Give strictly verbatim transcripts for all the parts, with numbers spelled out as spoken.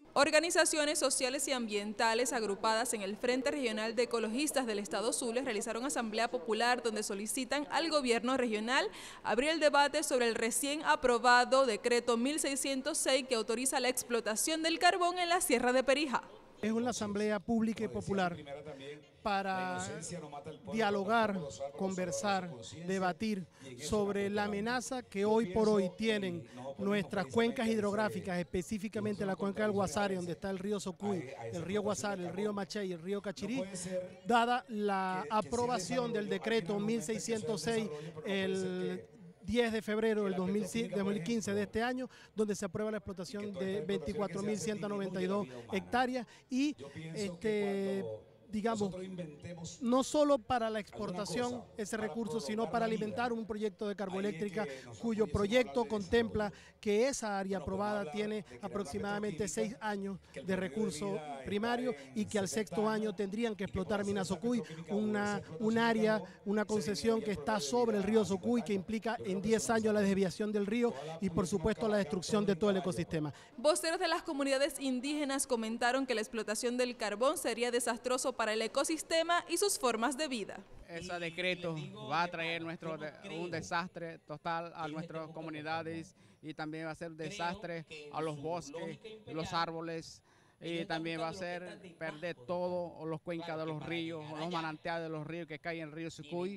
Organizaciones sociales y ambientales agrupadas en el Frente Regional de Ecologistas del Estado Zulia realizaron asamblea popular donde solicitan al gobierno regional abrir el debate sobre el recién aprobado decreto mil seiscientos seis que autoriza la explotación del carbón en la Sierra de Perijá. Es una asamblea pública y popular para dialogar, conversar, debatir sobre la amenaza que hoy por hoy tienen nuestras cuencas hidrográficas, específicamente la cuenca del Guasare, donde está el río Socuy, el río Guasare, el río Machay y el río Cachirí, dada la aprobación del decreto mil seiscientos seis, el diez de febrero del dos mil quince de este año, donde se aprueba la explotación de veinticuatro mil ciento noventa y dos hectáreas y este digamos, no solo para la exportación ese recurso, sino para alimentar un proyecto de carboeléctrica cuyo proyecto contempla que esa área aprobada tiene aproximadamente seis años de recurso primario y que al sexto año tendrían que explotar Mina Socuy, una, un área, una concesión que está sobre el río Socuy que implica en diez años la desviación del río y por supuesto la destrucción de todo el ecosistema. Voceros de las comunidades indígenas comentaron que la explotación del carbón sería desastroso para el ecosistema y sus formas de vida. Ese decreto va a traer nuestro, un desastre total a nuestras comunidades y también va a ser un desastre a los bosques, los árboles y también va a ser perder todos los cuencas de los ríos, los manantiales de los ríos que caen en el río Sucuy.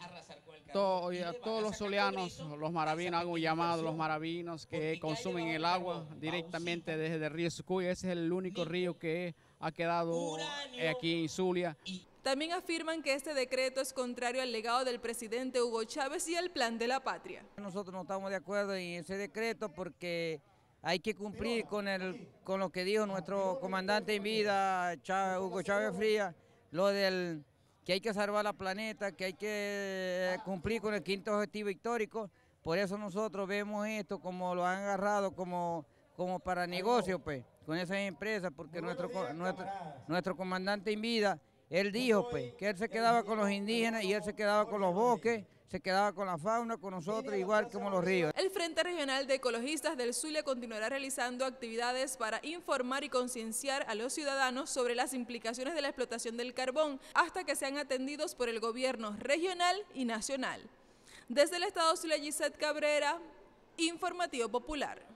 Todo, a todos los zulianos, los maravinos, hago un llamado a los maravinos que consumen el agua directamente desde el río Sucuy. Ese es el único río que ha quedado aquí en Zulia. También afirman que este decreto es contrario al legado del presidente Hugo Chávez y al plan de la patria. Nosotros no estamos de acuerdo en ese decreto porque hay que cumplir con, el, con lo que dijo nuestro comandante en vida, Chávez, Hugo Chávez Frías, lo del que hay que salvar la planeta, que hay que cumplir con el quinto objetivo histórico. Por eso nosotros vemos esto como lo han agarrado como, como para negocio pues, con esas empresas, porque nuestro, nuestro, nuestro comandante en vida, él dijo pues, que él se quedaba con los indígenas y él se quedaba con los bosques, se quedaba con la fauna, con nosotros, igual como los ríos. El Frente Regional de Ecologistas del Zulia continuará realizando actividades para informar y concienciar a los ciudadanos sobre las implicaciones de la explotación del carbón hasta que sean atendidos por el gobierno regional y nacional. Desde el Estado Zulia, Gisette Cabrera, Informativo Popular.